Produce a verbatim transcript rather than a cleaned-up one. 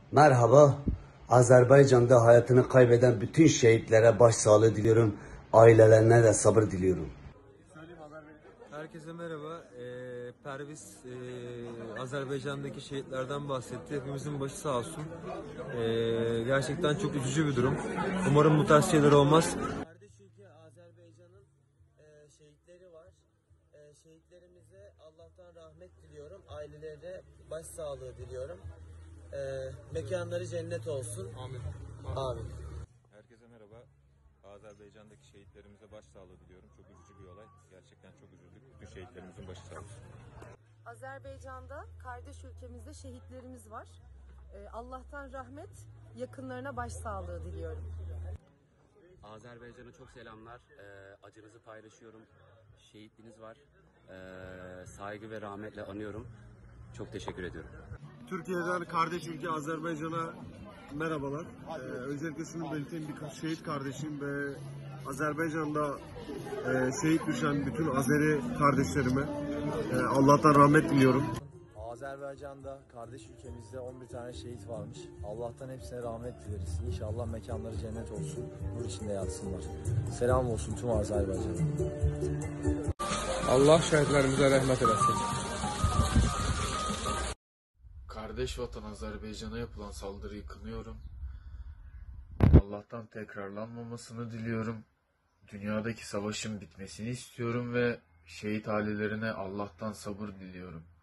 Merhaba. Azerbaycan'da hayatını kaybeden bütün şehitlere başsağlığı diliyorum. Ailelerine de sabır diliyorum. Herkese merhaba. Ee, Perviz e, Azerbaycan'daki şehitlerden bahsetti. Hepimizin başı sağ olsun. Ee, gerçekten çok üzücü bir durum. Umarım bu tarz şeyler olmaz. Kardeş ülke Azerbaycan'ın e, şehitleri var. E, şehitlerimize Allah'tan rahmet diliyorum. Ailelerine başsağlığı diliyorum. E, mekanları cennet olsun. Amin. Amin. Herkese merhaba. Azerbaycan'daki şehitlerimize başsağlığı diliyorum. Çok üzücü bir olay. Gerçekten çok üzüldük. Bütün şehitlerimizin başı sağ olsun. Azerbaycan'da kardeş ülkemizde şehitlerimiz var. Ee, Allah'tan rahmet, yakınlarına başsağlığı diliyorum. Azerbaycan'a çok selamlar. Ee, acınızı paylaşıyorum. Şehitliğiniz var. Ee, saygı ve rahmetle anıyorum. Çok teşekkür ediyorum. Türkiye'den kardeş ülke Azerbaycan'a merhabalar. Ee, öncelikle şunu belirteyim, birkaç şehit kardeşim ve Azerbaycan'da e, şehit düşen bütün Azeri kardeşlerime e, Allah'tan rahmet diliyorum. Azerbaycan'da kardeş ülkemizde on bir tane şehit varmış. Allah'tan hepsine rahmet dileriz. İnşallah mekanları cennet olsun. Nur içinde yatsınlar. Selam olsun tüm Azerbaycan'a. Allah şehitlerimize rahmet eylesin. Kardeş vatan Azerbaycan'a yapılan saldırıyı kınıyorum. Allah'tan tekrarlanmamasını diliyorum. Dünyadaki savaşın bitmesini istiyorum ve şehit ailelerine Allah'tan sabır diliyorum.